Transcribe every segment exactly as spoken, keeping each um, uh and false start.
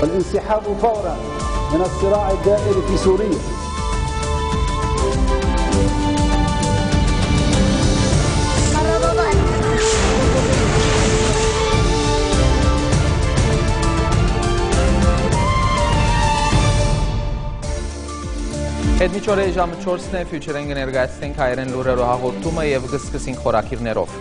والانسحاب فورا من الصراع الدائر في سوريا. Հետմիջօրե ժամը չորսն է, ֆյուչերեն կներկայացնենք հայերեն լուրերով հաղորդումը և կսկսենք խորաքիրներով։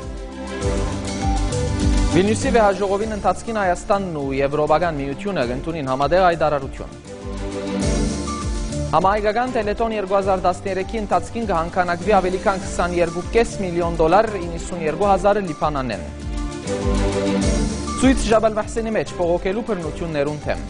Վիլնյուսի վեհաժողովին ընթացքին Հայաստանն ու Եվրոպական միությունը կընդունին համատեղ հայտարարություն։ Համահայկական Տելետոն երկու հազար տասներեքի ընթացքին կհանգանակվի ավելի քան քսաներկու կես միլիոն դոլար իննսունյերկու հազարը լիբանանեն։ Ցույց Ջաբալ Մահսենի մեջ փողոքելու բռնություններուն թեմ։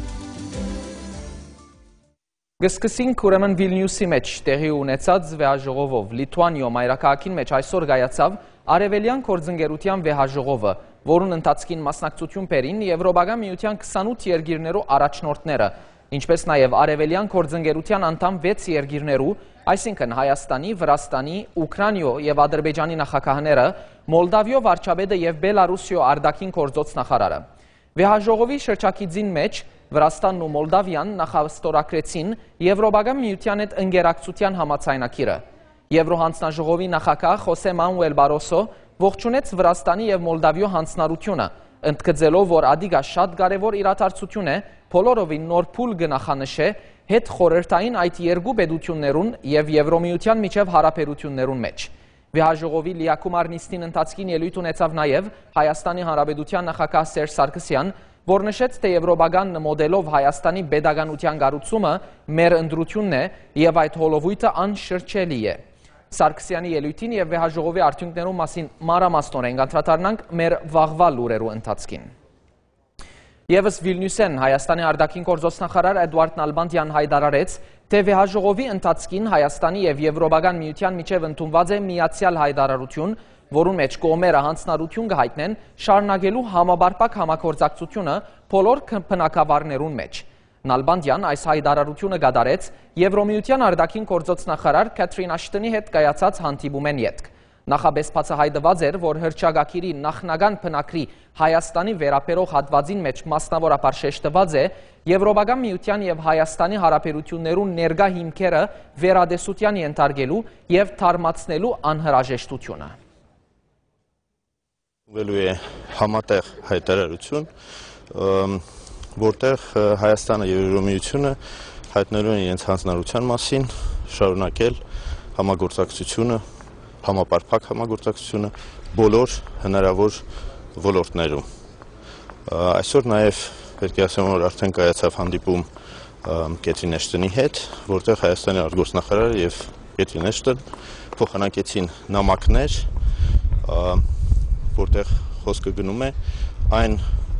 Կսկսենք ուրեմն Վիլնյուսի մեջ տեղի ունեցած վեհաժողովով։ Լիտուանիո մայրաքաղաքին մեջ այսօր կայացավ Արևելյան գործընկերության վեհաժողովը, որուն ընթացքին մասնակցություն բերին Եվրոպական միության քսանութ երկիրներու առաջնորդները, ինչպես նաև Արևելյան գործընկերության անդամ վեց երկիրներու, այսինքն Հայաստանի, Վրաստանի, Ուկրաինայո և Ադրբեջանի նախագահները, Մոլդավիո վարչապետը և Բելարուսիո արտաքին գործոց նախարարը։ Վեհաժողովի շրջակիցին մեջ Վրաստանն ու Մոլդավիան նախաստորագրեցին Եվրոպական միության հետ ընկերակցության համաձայնագիրը։ Եվրոհանձնաժողովի նախագահ Խոսե Մանուել Բարոսո ողջունեց Վրաստանի և Մոլդավիո հանձնառությունը, ընդգծելով, որ ադիգա շատ կարևոր իրադարձություն է, բոլորովին նոր փուլ կնախանշե հետ խորհրդային այդ երկու պետություններուն և Եվրոմիության միջև հարաբերություններուն մեջ։ Վեհաժողովի լիակումար նիստին ընթացքին ելույթ ունեցավ նաև Հայաստանի Հանրապետության նախագահ Սերժ Սարգսյան, որ նշեց, թե Եվրոպական մոդելով Հայաստանի պետականության կառուցումը մեր ընտրությունն է և այդ հոլովույթը անշրջելի է։ Սարգսյանի ելույթին և վեհաժողովի արդյունքներու մասին մանրամասնորեն կանդրադառնանք մեր վաղվա լուրերու ընթացքին։ Եվս Վիլնյուսեն Հայաստանի արտաքին գործոց նախարար Էդուարդ Նալբանդյան հայտարարեց, թե վեհաժողովի ընթացքին Հայաստանի և Եվրոպական միության միջև ընդունված է միացյալ հայտարարություն, որուն մեջ կողմերը հանձնառություն կհայտնեն շարունակելու համապարփակ համագործակցությունը բոլոր բնագավառներուն մեջ։ Նալբանդյան այս հայտարարությունը կատարեց Եվրոմիության արտաքին գործոց նախարար Քեթրին Աշտոնի հետ կայացած հանդիպումեն ետք։ Նախապես բացահայտված էր, որ հռչակագիրի նախնական բնակրի Հայաստանի վերաբերող հատվածին մեջ մասնավորապես շեշտված է Եվրոպական միության և Հայաստանի հարաբերություններու ներկա հիմքերը վերադեսության ենթարկելու և թարմացնելու անհրաժեշտությունը։ Վելու է համատեղ հայտարարություն, որտեղ Հայաստանը և Եվրոմիությունը հայտնելու են իրենց հանձնառության մասին, շարունակել համագործակցությունը, համապարփակ համագործակցությունը բոլոր հնարավոր ոլորտներում։ Այսօր նաև պետք է ասեմ, որ արդեն կայացավ հանդիպում Քեթրին Աշտոնի հետ, որտեղ Հայաստանի արտգործնախարարը և Քեթրին Աշտոն փոխանակեցին նամակներ, որտեղ խոսքը գնում է այն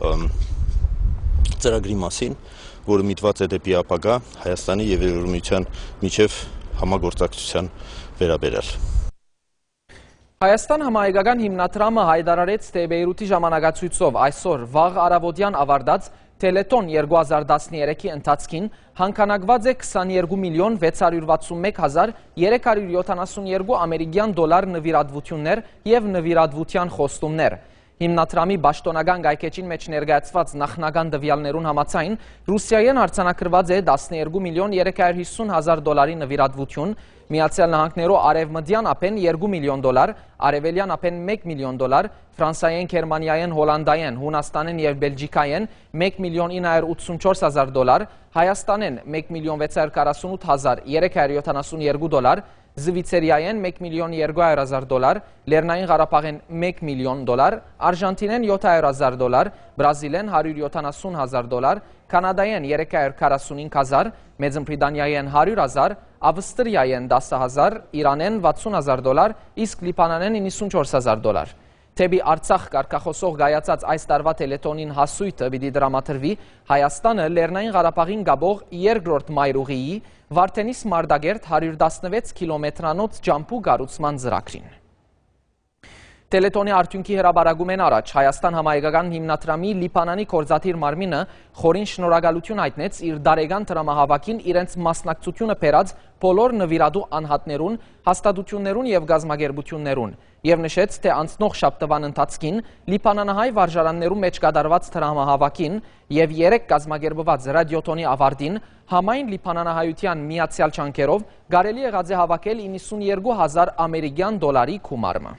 ծրագրի մասին, որը միտված է դեպի ապագա Հայաստանի և Եվրոմիության միջև համագործակցության վերաբերյալ։ Հայաստան համահայկական հիմնադրամը հայտարարեց, թե Բեյրութի ժամանակացույցով այսօր վաղ առավոտյան ավարտած Տելետոն երկու հազար տասներեքի ընթացքին հանգանակված է քսաներկու միլիոն վեց հարյուր վաթսունմեկ հազար երեք հարյուր յոթանասունյերկու ամերիկյան դոլար նվիրատվություններ և նվիրատվության խոստումներ։ Հիմնադրամի պաշտոնական գայքեջին մեջ ներկայացված նախնական տվյալներուն համաձայն Ռուսիայեն արձանագրված է տասներկու միլիոն երեք հարյուր հիսուն հազար դոլարի նվիրատվություն, Միացյալ Նահանգներու արևմտյան ափեն երկու միլիոն դոլար, արևելյան ափեն մեկ միլիոն դոլար, Ֆրանսիայեն, Գերմանիայեն, Հոլանդայեն, Հունաստանեն և Բելգիկայեն մեկ միլիոն ինը հարյուր ութսունչորս հազար դոլար, Հայաստանեն մեկ միլիոն վեց հարյուր քառասունութ հազար երեք հարյուր յոթանասունյերկու դոլար, Զվիցերիայեն մեկ միլիոն երկու հարյուր հազար դոլար, Լեռնային Ղարաբաղեն մեկ միլիոն դոլար, Արժանտինեն յոթ հարյուր հազար դոլար, Բրազիլեն հարյուր յոթանասուն հազար դոլար, Կանադայեն երեք հարյուր քառասունհինգ հազար, Մեծն Բրիտանիայեն հարյուր հազար, Ավստրիայեն դասը հազար, Իրանեն վաթսուն հազար դոլար, իսկ Լիբանանեն իննսունչորս հազար դոլար։ Թեպի Արցախ կարգախոսող գայացած այս տարվա Տելետոնին հասույթը պիտի դրամատրվի Հայաստանը Լեռնային Ղարաբաղին գաբող երկրորդ մայրուղիի Վարդենիս Մարտակերտ հարյուր տասնվեց կիլոմետրանոց ջամփու կառուցման ծրագրին։ Տելետոնի արդյունքի հրաբարագում են առաջ Հայաստան համահայկական հիմնադրամի Լիբանանի կորզաթիր մարմինը խորին շնորհակալություն հայտնեց իր դարեգան տրամահավաքին իրենց մասնակցությունը բերած բոլոր նվիրատու անհատներուն, հաստատություններուն եւ գազագերբություններուն եւ նշեց, թե անցնող շաբթվան ընթացքին Լիբանանահայ վարժարաններում մեջ կատարված տրամահավաքին եւ երեք գազագերբված ռադիոթոնի ավարտին համայն Լիբանանահայության միացյալ չանքերով կարելի եղած է հավաքել իննսունյերկու հազար ամերիկյան դոլարի գումարը։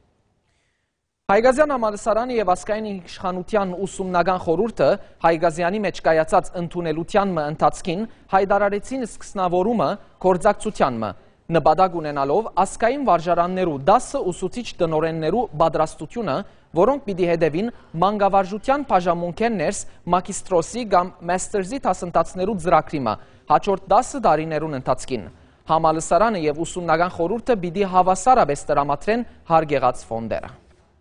Հայգազյան համալսարանը եւ ազգային իշխանության ուսումնական խորհուրդը Հայգազյանի մեջ կայացած ընդունելության մը ընթացքին հայտարարեցին սկսնավորումը կորձակցության մը նպատակ ունենալով ազգային վարժարաններու դասը ուսուցիչ տնօրեններու պատրաստությունը, որոնք պիտի հետևին մանկավարժության բաժանմունքեն ներս մագիստրոսի կամ մաստերզի դասընթացներու ծրագրիմը հաջորդ դասը տարիներուն ընթացքին։ Համալսարանը եւ ուսումնական խորհուրդը պիտի հավասարապես տրամադրեն հարգեղած ֆոնդերը։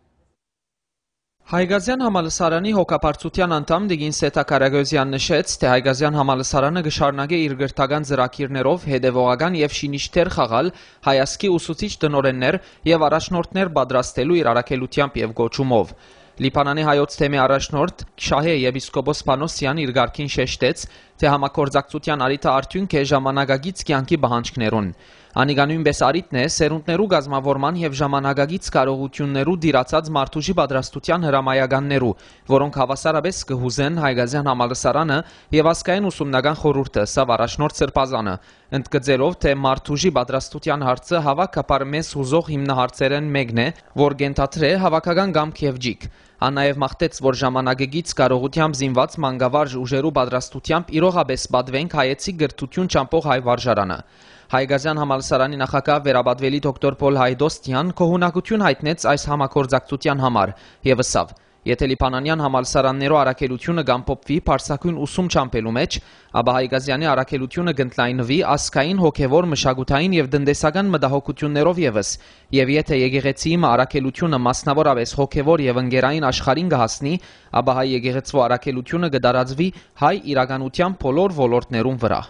Հայգազյան համալսարանի հոգապարծության անդամ Դիգին Սետա Կարագոզյան նշեց, թե Հայգազյան համալսարանը կշարունակի իր գրթական ծրագիրներով հետևողական եւ շինիչներ խաղալ հայազգի ուսուցիչ տնօրեններ եւ առաջնորդներ պատրաստելու իր առաքելությամբ եւ գոչումով։ Լիբանանի հայոց թեմի առաջնորդ Շահե եպիսկոպոս Պանոսյան իր գարքին շեշտեց, թե համակորձակցության արիթը արդյունք է ժամանակագից կյանքի պահանջներուն։ Անիգանույնպես արիտն է սերունդներու գազմավորման եւ ժամանակագից կարողություններու դիրացած մարդուժի պատրաստության հրամայականներու, որոնք հավասարապես կհուզեն Հայգազյան համալսարանը եւ ազգային ուսումնական խորհուրդը, սա առաջնորդ Սրբազանը, ընդգծելով, թե մարդուժի պատրաստության հարցը հավաքապար մեզ հուզող հիմնահարցերեն մեկն է, որ կենթադրե հավաքական կամք եւ ջիկ։ Ան նաեւ մաղթեց, որ ժամանակագից կարողությամբ զինված մանկավարժ ուժերու պատրաստությամբ իրողապես պատվենք հայեցի գրթություն ճամփող հայ վարժարանը։ Հայգազյան համալսարանի նախագահ վերաբադվելի դոկտոր Պոլ Հայդոստյան կողունակություն հայտնեց այս համակորձակցության համար եւ ասավ. Եթե Լիբանանյան համալսարաններու առաքելությունը կամփոփվի բարձակույն ուսում ճամփելու մեջ, ապա Հայգազյանի առաքելությունը կընդլայնվի ազգային հոգեվոր մշակութային եւ տնտեսական մտահոգություններով եւս, եւ եթե եկեղեցիի առաքելությունը մասնավորապես հոգեվոր եւ ընկերային աշխարհին կհասնի, ապա հայ եկեղեցու առաքելությունը կդարածվի հայ իրականության բոլոր ոլորտներում վրա։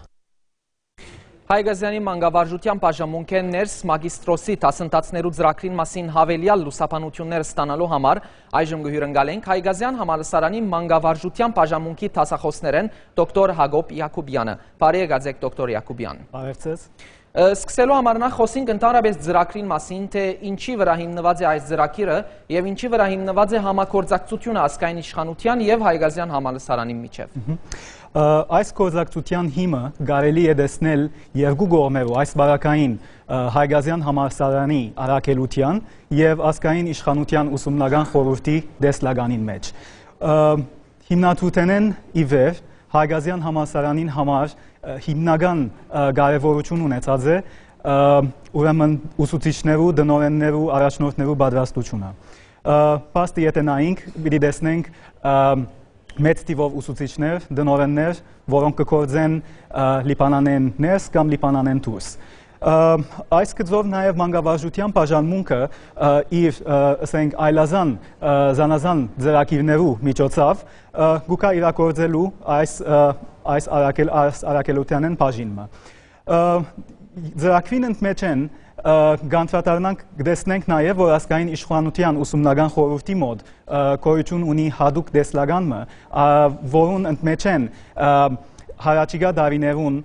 Հայգազյանի մանկավարժության բաժանմունքեն ներս մագիստրոսի դասընթացներու ծրագրին մասին հավելյալ լուսաբանություններ ստանալու համար այժմ կհյուրընկալենք Հայգազյան համալսարանի մանկավարժության բաժանմունքի դասախոսներեն դոկտոր Հակոբ Յակոբյանը։ Բարի եկած դոկտոր Յակոբյան։ Բարևձեզ։ Սկսելու համար նախ խոսենք ընդհանրապես ծրագրին մասին, թե ինչի վրա հիմնված է այս ծրագիրը եւ ինչի վրա հիմնված է համակորձակցությունը ազգային իշխանության եւ Հայգազյան համալսարանի միջեւ։ Այս կորձակցության հիմը կարելի է տեսնել երկու կողմերով, այս բարակային Հայգազյան համալսարանի առաքելության եւ ազգային իշխանության ուսումնական խորհրդի դեսլականին մեջ։ Հիմնադրութենեն ի վեր Հայգազյան համալսարանին համար հիմնական կարևորություն ունեցած է ուրեմն ուսուցիչներու, տնօրեններու, առաջնորդներու պատրաստությունը։ Փաստի եթե նայենք, պիտի տեսնենք մեծ թիվով ուսուցիչներ, տնօրեններ, որոնք կգործեն Լիբանանեն ներս կամ Լիբանանեն դուրս։ Այս գծով նաև մանկավարժության բաժանմունքը իր ասենք այլազան զանազան ծրագիրներու միջոցով գուկա իրագործելու այս այս առաքելությանեն բաժինը։ Ծրագրին ընդմեջ են գանձվատարանանք կտեսնենք նաև, որ ազգային իշխանության ուսումնական խորհրդի մոտ գոյություն ունի հատուկ դեսլականը, որուն ընդմեջ են հարաճիգա դարիներուն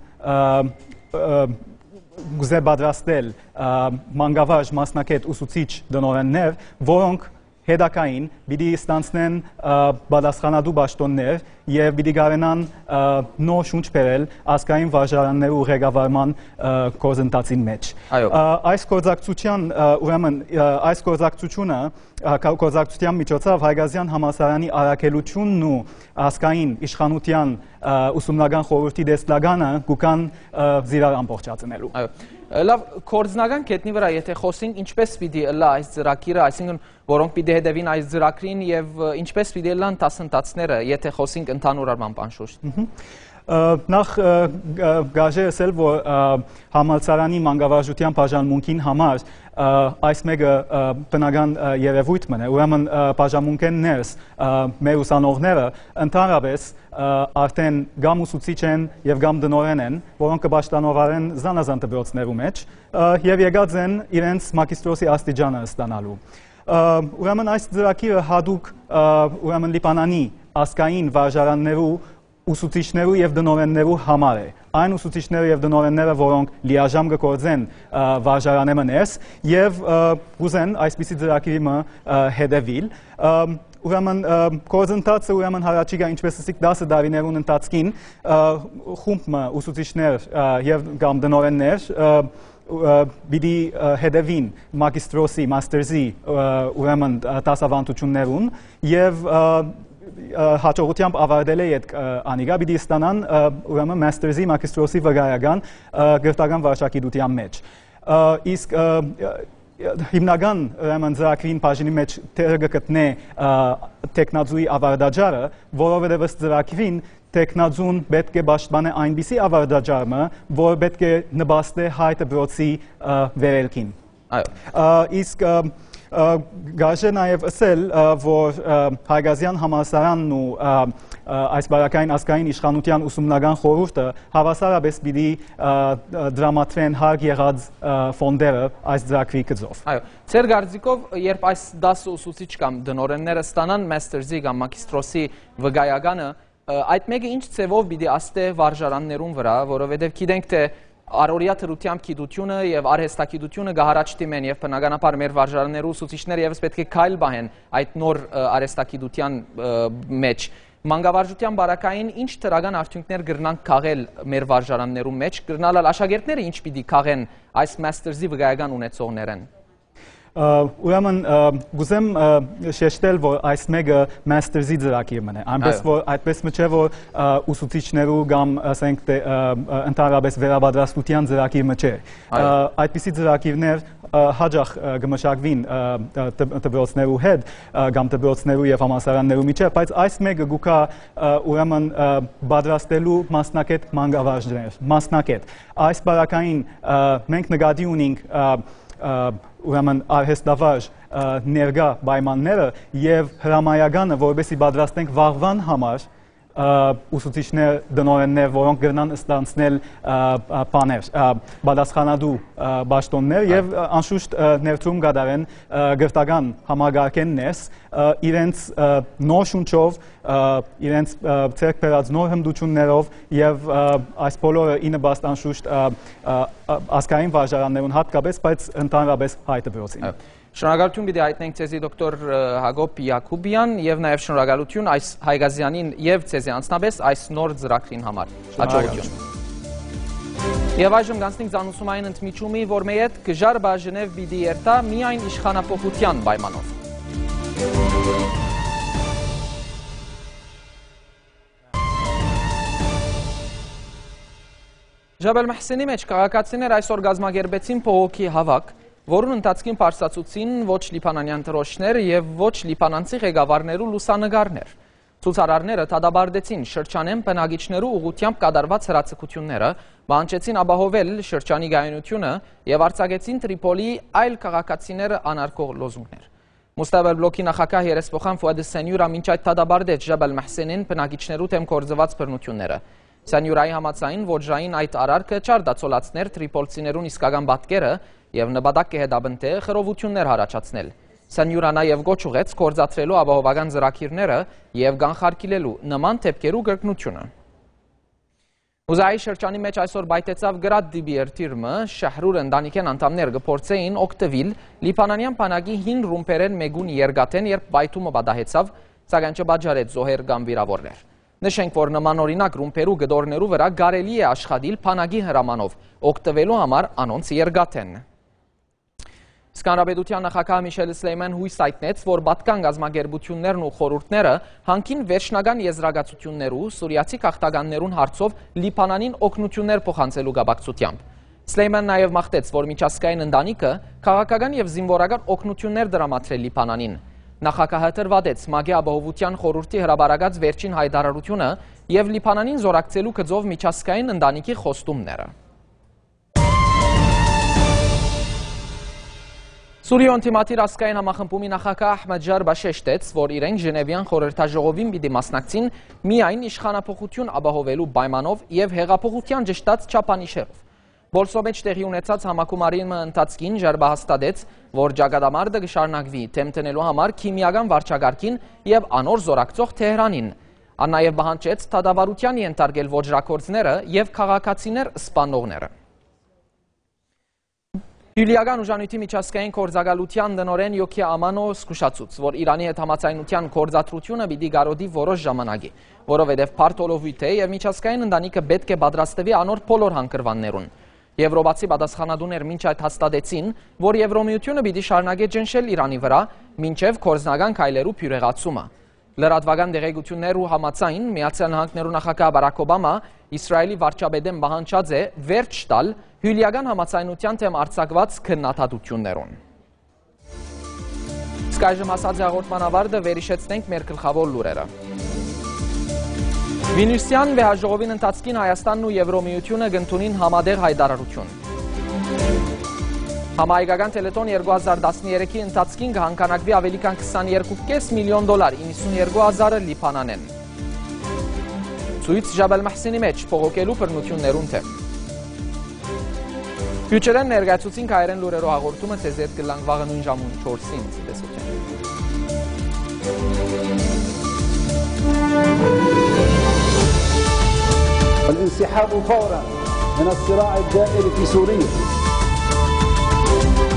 գուզե պատրաստել մանկավարժ մասնակետ ուսուցիչ տնօրեններ, որոնք հետագային պիտի ստանցնեն պատասխանատու պաշտոններ եւ պիտի կարենան նոր շունչ բերել ազգային վարժարաններու ղեկավարման գործընթացին մեջ։ Այս գործակցության ուրեմն այս գործակցությունը գործակցության միջոցով Հայգազյան համալսարանի առաքելությունն ու ազգային իշխանության ուսումնական խորհրդի դեսլականը գուկան զիրար ամբողջացնելու։ Լավ, կորձնական կետնի վրա, եթե խոսենք, ինչպես պիտի ըլլա այս ծրագիրը, այսինքն որոնք պիտի հետևին այս ծրագրին եւ ինչպես պիտի ըլլան դասընթացները, եթե խոսենք ընդհանուր առմամբ անշուշտ։ Նախ գաժե ասել, որ համալսարանի մանկավարժության բաժանմունքին համար այս մեկը բնական երևույթ մն է, ուրեմն բաժանմունքեն ներս մեր ուսանողները ընդհանրապես արդեն գամ ուսուցիչ են եւ գամ տնօրեն են, որոնք կպաշտոնավարեն զանազան դպրոցներու մեջ եւ եկած են իրենց մագիստրոսի աստիճանը ստանալու։ Ուրեմն այս ծրագիրը հատուկ ուրեմն Լիբանանի ազգային վարժարաններու ուսուցիչներու եւ դնորեններու համար է։ Այն ուսուցիչները եւ դնորենները, որոնք լիաժամ կգործեն վարժարանը ներս եւ կուզեն այսպիսի ծրագիրի մը հետևիլ։ Ուրեմն գործընթացը ուրեմն հարաճիգա ինչպես ասիկ դասը դարիներուն ընթացքին խումբ ուսուցիչներ եւ կամ դնորեններ բիդի հետևին մագիստրոսի, մաստերզի ուրեմն դասավանդություններուն եւ հաջողությամբ ավարտել է այդ անիգա պիտի ստանան ուրեմն մաստերզի, մագիստրոսի վկայական գրթական վարժագիտության մեջ։ Իսկ հիմնական ուրեմն ծրագրին բաժինի մեջ թերը գտնե տեխնազուի ավարտաճարը, որովհետև ըստ ծրագրին տեխնազուն պետք է պաշտպանե այնպիսի ավարտաճարը, որ պետք է նպաստի հայ դպրոցի վերելքին։ Իսկ գարժե նաև ասել, որ Հայգազյան համալսարանն ու այս բարակային ազգային իշխանության ուսումնական խորհուրդը հավասարապես պիտի դրամատրեն հարկ եղած ֆոնդերը այս ծրագրի գծով։ Այո, ձեր կարծիքով, երբ այս դասը ուսուցիչ կամ դնորենները ստանան մաստերզի կամ մագիստրոսի վկայականը, այդ մեկը ինչ ձևով պիտի աստե վարժարաններուն վրա, որովհետև գիտենք թե Արորիա թրությամբ գիտությունը եւ արհեստագիտությունը գահարաճտիմեն եւ բնականաբար մեր վարժարաններու ուսուցիչները եւս պետք է քայլ բահեն այդ նոր արհեստագիտության մեջ։ Մանկավարժության բարակային ինչ դրական արդյունքներ կգրնան քաղել մեր վարժարաններու մեջ, կգրնալ աշակերտները ինչ պիտի քաղեն այս մաստերզի վկայական ունեցողներեն։ Ուրեմն գուզեմ շեշտել, որ այս մեկը մաստերզի ծրագիրն է, այնպես որ այդպես չէ, որ ուսուցիչներու կամ ասենք ընդհանրապես վերաբադրաստության ծրագիրը չէ։ Այդպիսի ծրագիրներ հաջող կմշակվին դպրոցներու հետ կամ դպրոցներու եւ համալսարաններու միջեւ, բայց այս մեկը գուկա ուրեմն պատրաստելու մասնակետ մանկավարժներ, մասնակետ։ Այս բարակային մենք նկատի ունենք ուրեմն արհեստավարժ ներգա պայմանները եւ հրամայականը, որովհետեւ պատրաստենք վաղվան համար ուսուցիչներ, դնորեններ, որոնք կգնան ստանցնել բաներ, պատասխանատու պաշտոններ եւ անշուշտ ներդրում կատարեն գրթական համագարկեն ներս իրենց նոր շունչով, իրենց ցերկ բերած նոր հմտություններով եւ այս բոլորը ի նպաստ անշուշտ ազգային վարժարաններուն հատկապես, բայց ընդհանրապես հայ դպրոցին։ Շնորհակալություն պիտի հայտնենք ցեզի դոկտոր Հակոբ Յակուբյան եւ նաեւ շնորհակալություն այս Հայգազյանին եւ ցեզի անձնապես այս նոր ծրագրին համար։ Հաջողություն։ Եվ այժմ գանցնենք ցանուցումային ընդմիջումի, որ մեր հետ գժար բաժնև պիտի երթա միայն իշխանապողության պայմանով։ Ջաբել Մահսենի մեջ քաղաքացիներ այսօր գազմագերբեցին փողոքի հավաք, որուն ընթացքին պարսացուցին ոչ լիբանանյան դրոշներ եւ ոչ լիբանանցի ղեկավարներու լուսանգարներ։ Ցուցարարները դադարեցին շրջանեն բնակիչներու ուղղությամբ կատարված հրացակությունները, բանջեցին ապահովել շրջանի գայունությունը եւ արձակեցին Տրիպոլի այլ քաղաքացիները անարգող լոզունգներ։ Մուստաֆա բլոկի նախագահ երեսփոխան Ֆուադ Սենյուրը մինչ այդ դադարեց Ջաբել Մահսենին բնակիչներու դեմ կորձված բռնությունները։ Սենյուրայի համաձայն ոչրային այդ արարքը չարդացոլացներ տրիպոլցիներուն իսկական պատկերը եւ նպատակ կհետաբնթե խռովություններ հարաճացնել։ Սենյուրան նաև գոչ ուղեց կորզացրելու ապահովական ծրագիրները եւ կանխարգելելու նման դեպքերու կրկնությունը։ Ուզայի շրջանի մեջ այսօր բայտեցավ գրադ դիբիերտիրմը շահրուր ընտանիքեն անդամներ կփորձեին օգտվել լիբանանյան բանակի հին ռումբերեն մեգուն երգատեն, երբ բայթումը բադահեցավ, սակայն չբաժարեց զոհեր կամ վիրավորներ։ Նշենք, որ նման օրինակ ռումբերու գդորներու վրա կարելի է աշխատել բանակի հրամանով, օգտվելու համար անոնց երգատեն։ Սկանրապետության նախագահ Միշել Սլեյման հույս հայտնեց, որ պատկան գազմագերբություններն ու խորհուրդները հանքին վերջնական եզրակացություններու սուրիացի քաղաքականներուն հարցով Լիբանանին օգնություններ փոխանցելու կապակցությամբ։ Սլեյմանն նաև մաղթեց, որ միջազգային ընտանիքը քաղաքական եւ զինվորական օգնություններ դրամատրել Լիբանանին։ Նախագահը տրվադեց ՄԱԳ-ի ապահովության խորհրդի հրաբարակած վերջին հայտարարությունը եւ Լիբանանին զորակցելու գծով միջազգային ընտանիքի խոստումները։ Սուրիո ինտիմատիր ասկային համախմբումի նախագահ Ահմեդ Ջարբա շեշտեց, որ իրենք Ժնևյան խորհրդաժողովին պիտի մասնակցին միայն իշխանափոխություն ապահովելու պայմանով եւ հեղափոխության ճշտած չափանիշերով։ Բոլսո մեջ տեղի ունեցած համակումարի ընթացքին Ջերբը հաստատեց, որ ճակատամարտը կշարունակվի թեմթնելու համար քիմիական վարչագարկին եւ անոր զորակցող Թեհրանին։ Ան նաեւ պահանջեց դատավարության ենթարկել ոճրագործները եւ քաղաքացիներ սպանողները։ Հյուլիական ուժանույթի միջազգային գործակալության տնօրեն Յոքի Ամանո զսկուշացուց, որ Իրանի հետ համաձայնության գործադրությունը պիտի գարոդի որոշ ժամանակի, որովհետև փարտոլովույթ է եւ միջազգային ընտանիքը պետք է պատրաստվի անոր բոլոր հանգրվաններուն։ Եվրոպացի պատասխանատուներ մինչ այդ հաստատեցին, որ Եվրոմիությունը պիտի շարունակի ճնշել Իրանի վրա, մինչև կորզնական քայլերու փյուրեղացումը։ Լրատվական դեղեցություններ ու համաձայն Միացյալ Նահանգներու նախագահ Բարակ Օբամա Իսրայելի վարչապետեն պահանջած է վերջ տալ հյուլիական համաձայնության թեմ արձակված քննադատություններուն։ Սկայժմ հասած հաղորդման ավարտը վերհիշեցնենք մեր գլխավոր լուրերը։ Վիլնյուսյան վեհաժողովին ընթացքին Հայաստանն ու Եվրոմիությունը կընդունին համատեղ հայտարարություն։ Համահայկական Տելետոն երկու հազար տասներեքի ընթացքին կհանգանակվի ավելի քան քսաներկու կես միլիոն դոլար, իննսունյերկու հազարը լիբանանեն։ Ցույց Ջաբալ Մահսինի մեջ փողոքելու բռնություններուն թեմ։ Հյուչերեն ներկայացուցին հայերեն լուրերով հաղորդումը ցեզ հետ կլանք վաղը նույն ժամուն չորսին տեսության։ الانسحاب فورا من الصراع الدائري في سوريا.